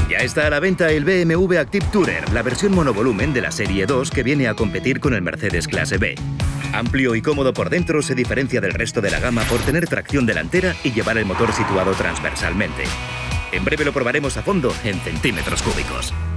Ya está a la venta el BMW Active Tourer, la versión monovolumen de la Serie 2 que viene a competir con el Mercedes Clase B. Amplio y cómodo por dentro, se diferencia del resto de la gama por tener tracción delantera y llevar el motor situado transversalmente. En breve lo probaremos a fondo en centímetros cúbicos.